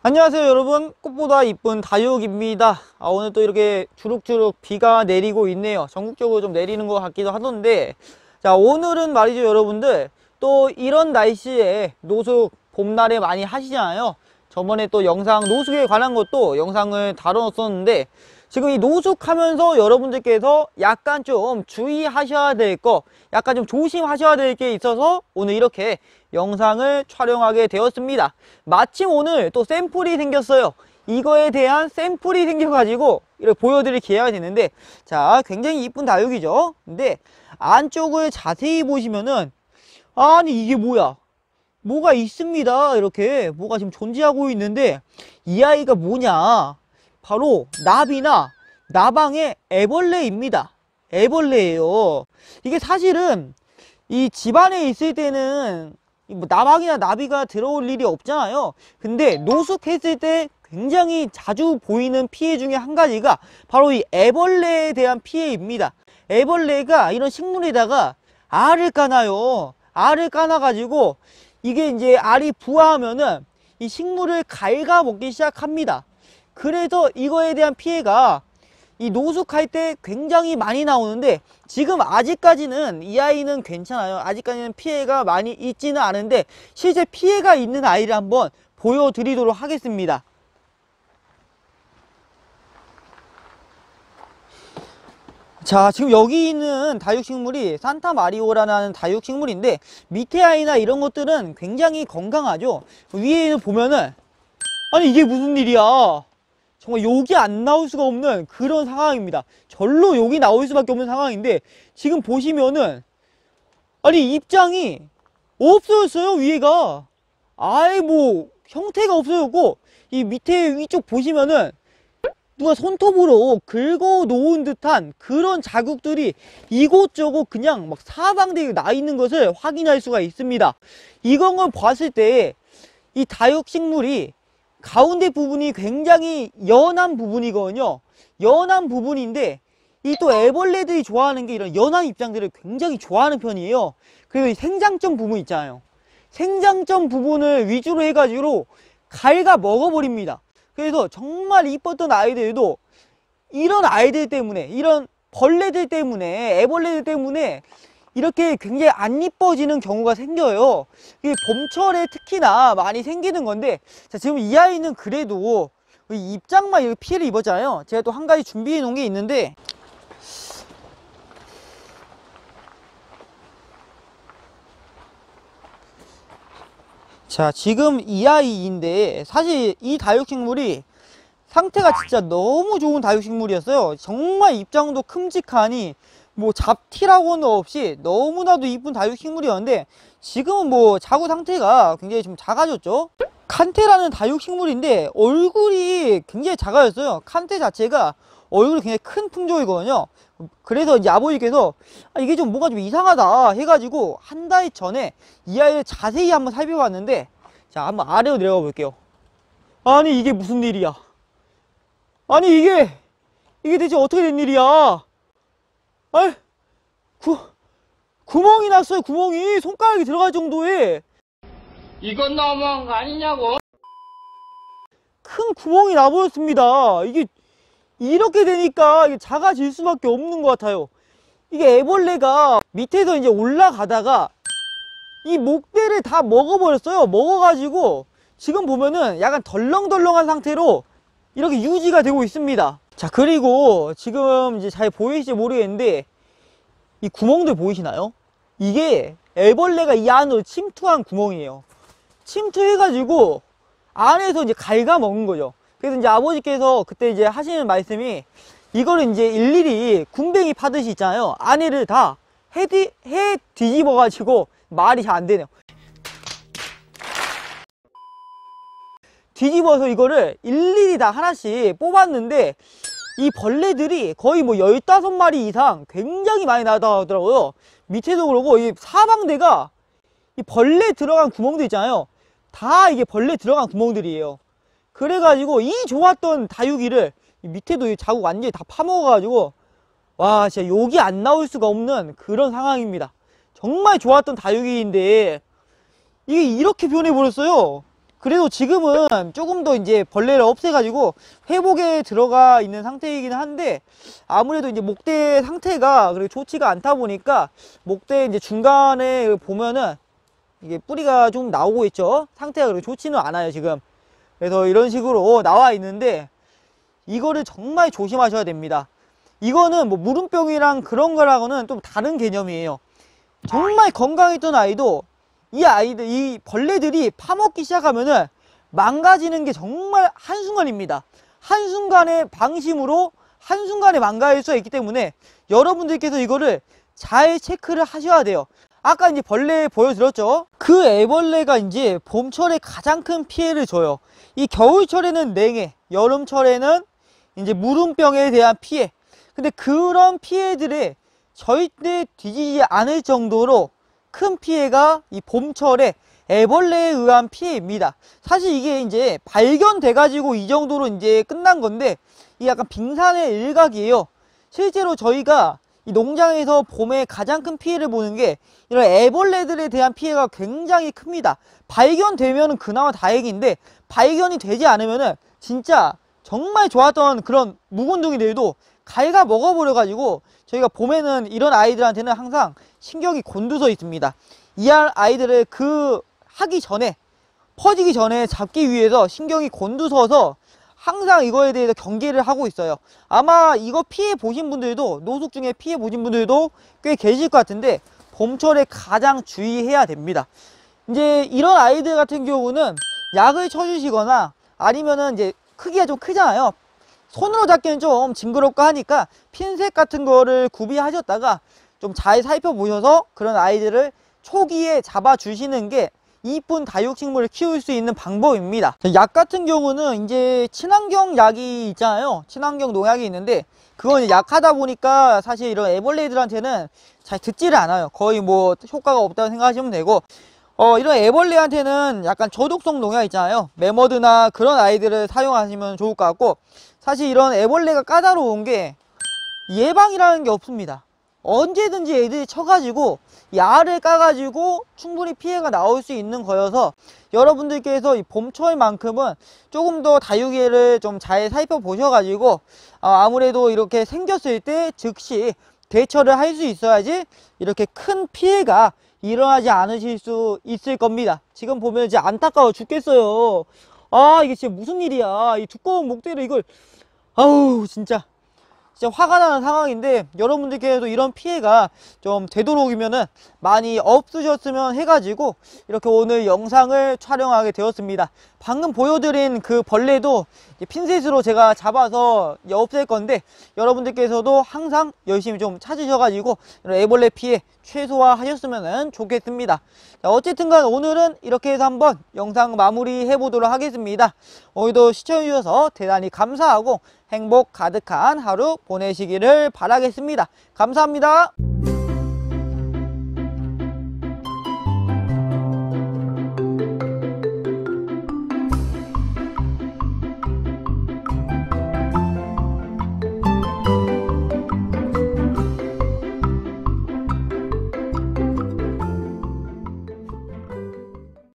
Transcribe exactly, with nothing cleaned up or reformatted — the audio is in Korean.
안녕하세요 여러분, 꽃보다 이쁜 다육입니다. 아, 오늘 또 이렇게 주룩주룩 비가 내리고 있네요. 전국적으로 좀 내리는 것 같기도 하던데, 자 오늘은 말이죠 여러분들, 또 이런 날씨에 노숙 봄날에 많이 하시잖아요. 저번에 또 영상 노숙에 관한 것도 영상을 다뤄놨었는데, 지금 이 노숙하면서 여러분들께서 약간 좀 주의하셔야 될 거, 약간 좀 조심하셔야 될 게 있어서 오늘 이렇게 영상을 촬영하게 되었습니다. 마침 오늘 또 샘플이 생겼어요. 이거에 대한 샘플이 생겨가지고 이렇게 보여드릴 기회가 되는데, 자 굉장히 이쁜 다육이죠. 근데 안쪽을 자세히 보시면은, 아니 이게 뭐야, 뭐가 있습니다. 이렇게 뭐가 지금 존재하고 있는데, 이 아이가 뭐냐, 바로 나비나 나방의 애벌레입니다. 애벌레예요. 이게 사실은 이 집안에 있을 때는 뭐 나방이나 나비가 들어올 일이 없잖아요. 근데 노숙했을 때 굉장히 자주 보이는 피해 중에 한 가지가 바로 이 애벌레에 대한 피해입니다. 애벌레가 이런 식물에다가 알을 까나요. 알을 까나 가지고 이게 이제 알이 부화하면은 이 식물을 갉아먹기 시작합니다. 그래서 이거에 대한 피해가 이 노숙할 때 굉장히 많이 나오는데, 지금 아직까지는 이 아이는 괜찮아요. 아직까지는 피해가 많이 있지는 않은데, 실제 피해가 있는 아이를 한번 보여드리도록 하겠습니다. 자, 지금 여기 있는 다육식물이 산타마리오라는 다육식물인데, 밑에 아이나 이런 것들은 굉장히 건강하죠. 위에는 보면은, 아니 이게 무슨 일이야, 정말 욕이 안 나올 수가 없는 그런 상황입니다. 절로 욕이 나올 수밖에 없는 상황인데, 지금 보시면은 아니 입장이 없어졌어요. 위에가 아예 뭐 형태가 없어졌고, 이 밑에 위쪽 보시면은 누가 손톱으로 긁어 놓은 듯한 그런 자국들이 이곳저곳 그냥 막 사방대에 나 있는 것을 확인할 수가 있습니다. 이건 봤을 때 이 다육식물이 가운데 부분이 굉장히 연한 부분이거든요. 연한 부분인데, 이 또 애벌레들이 좋아하는 게 이런 연한 입장들을 굉장히 좋아하는 편이에요. 그리고 이 생장점 부분 있잖아요. 생장점 부분을 위주로 해가지고 갉아 먹어버립니다. 그래서 정말 이뻤던 아이들도 이런 아이들 때문에, 이런 벌레들 때문에, 애벌레들 때문에 이렇게 굉장히 안 이뻐지는 경우가 생겨요. 이게 봄철에 특히나 많이 생기는 건데, 자 지금 이 아이는 그래도 입장만 피해를 입었잖아요. 제가 또 한 가지 준비해 놓은 게 있는데, 자 지금 이 아이인데, 사실 이 다육식물이 상태가 진짜 너무 좋은 다육식물이었어요. 정말 입장도 큼직하니 뭐 잡티라고는 없이 너무나도 이쁜 다육식물이었는데, 지금은 뭐 자구 상태가 굉장히 좀 작아졌죠. 칸테라는 다육식물인데 얼굴이 굉장히 작아졌어요. 칸테 자체가 얼굴이 굉장히 큰 품종이거든요. 그래서 이제 아버지께서 아, 이게 좀 뭔가 좀 이상하다 해가지고 한 달 전에 이 아이를 자세히 한번 살펴봤는데, 자 한번 아래로 내려가 볼게요. 아니 이게 무슨 일이야, 아니 이게 이게 대체 어떻게 된 일이야. 아이, 구, 구멍이 났어요. 구멍이 손가락이 들어갈 정도에 이건 너무한 거 아니냐고. 큰 구멍이 나버렸습니다. 이게 이렇게 되니까 이게 작아질 수밖에 없는 것 같아요. 이게 애벌레가 밑에서 이제 올라가다가 이 목대를 다 먹어버렸어요. 먹어가지고 지금 보면은 약간 덜렁덜렁한 상태로 이렇게 유지가 되고 있습니다. 자 그리고 지금 이제 잘 보이실지 모르겠는데, 이 구멍들 보이시나요? 이게 애벌레가 이 안으로 침투한 구멍이에요. 침투해가지고 안에서 이제 갉아먹은 거죠. 그래서 이제 아버지께서 그때 이제 하시는 말씀이, 이거를 이제 일일이 군뱅이 파듯이 있잖아요. 안에를 다 해, 해 뒤집어가지고 말이 잘 안 되네요. 뒤집어서 이거를 일일이 다 하나씩 뽑았는데, 이 벌레들이 거의 뭐 열다섯 마리 이상 굉장히 많이 나타나더라고요. 밑에도 그러고 이 사방대가 이 벌레 들어간 구멍들 있잖아요. 다 이게 벌레 들어간 구멍들이에요. 그래가지고 이 좋았던 다육이를 밑에도 이 자국 완전히 다 파먹어가지고, 와 진짜 욕이 안 나올 수가 없는 그런 상황입니다. 정말 좋았던 다육이인데 이게 이렇게 변해버렸어요. 그래도 지금은 조금 더 이제 벌레를 없애가지고 회복에 들어가 있는 상태이긴 한데, 아무래도 이제 목대 상태가 그렇게 좋지가 않다 보니까 목대 이제 중간에 보면은 이게 뿌리가 좀 나오고 있죠. 상태가 그렇게 좋지는 않아요 지금. 그래서 이런 식으로 나와 있는데, 이거를 정말 조심하셔야 됩니다. 이거는 뭐 무름병이랑 그런 거랑은 좀 다른 개념이에요. 정말 건강했던 아이도 이 아이들, 이 벌레들이 파먹기 시작하면은 망가지는 게 정말 한순간입니다. 한순간의 방심으로 한순간에 망가질 수가 있기 때문에 여러분들께서 이거를 잘 체크를 하셔야 돼요. 아까 이제 벌레 보여드렸죠? 그 애벌레가 이제 봄철에 가장 큰 피해를 줘요. 이 겨울철에는 냉해, 여름철에는 이제 무름병에 대한 피해. 근데 그런 피해들에 절대 뒤지지 않을 정도로 큰 피해가 이 봄철에 애벌레에 의한 피해입니다. 사실 이게 이제 발견돼 가지고 이 정도로 이제 끝난 건데, 이 약간 빙산의 일각이에요. 실제로 저희가 이 농장에서 봄에 가장 큰 피해를 보는 게 이런 애벌레들에 대한 피해가 굉장히 큽니다. 발견되면 그나마 다행인데, 발견이 되지 않으면은 진짜 정말 좋았던 그런 묵은둥이들도 갈가 먹어버려 가지고 저희가 봄에는 이런 아이들한테는 항상 신경이 곤두서 있습니다. 이 아이들을 그 하기 전에, 퍼지기 전에 잡기 위해서 신경이 곤두서서 항상 이거에 대해서 경계를 하고 있어요. 아마 이거 피해 보신 분들도, 노숙 중에 피해 보신 분들도 꽤 계실 것 같은데, 봄철에 가장 주의해야 됩니다. 이제 이런 아이들 같은 경우는 약을 쳐주시거나, 아니면은 이제 크기가 좀 크잖아요. 손으로 잡기는 좀 징그럽고 하니까 핀셋 같은 거를 구비하셨다가 좀 잘 살펴보셔서 그런 아이들을 초기에 잡아 주시는 게 이쁜 다육식물을 키울 수 있는 방법입니다. 약 같은 경우는 이제 친환경 약이 있잖아요. 친환경 농약이 있는데, 그건 약하다 보니까 사실 이런 애벌레들한테는 잘 듣지를 않아요. 거의 뭐 효과가 없다고 생각하시면 되고, 어 이런 애벌레한테는 약간 저독성 농약 있잖아요. 메머드나 그런 아이들을 사용하시면 좋을 것 같고, 사실 이런 애벌레가 까다로운 게 예방이라는 게 없습니다. 언제든지 애들이 쳐가지고 이 알을 까가지고 충분히 피해가 나올 수 있는 거여서, 여러분들께서 이 봄철만큼은 조금 더 다육이를 좀 잘 살펴보셔가지고 어, 아무래도 이렇게 생겼을 때 즉시 대처를 할 수 있어야지 이렇게 큰 피해가 일어나지 않으실 수 있을 겁니다. 지금 보면 이제 안타까워 죽겠어요. 아, 이게 진짜 무슨 일이야. 이 두꺼운 목대를 이걸, 아우 진짜 진짜 화가 나는 상황인데, 여러분들께도 이런 피해가 좀 되도록이면은 많이 없으셨으면 해가지고 이렇게 오늘 영상을 촬영하게 되었습니다. 방금 보여드린 그 벌레도 핀셋으로 제가 잡아서 없앨 건데, 여러분들께서도 항상 열심히 좀 찾으셔가지고 이런 애벌레 피해 최소화하셨으면 좋겠습니다. 자, 어쨌든간 오늘은 이렇게 해서 한번 영상 마무리 해보도록 하겠습니다. 오늘도 시청해주셔서 대단히 감사하고 행복 가득한 하루 보내시기를 바라겠습니다. 감사합니다.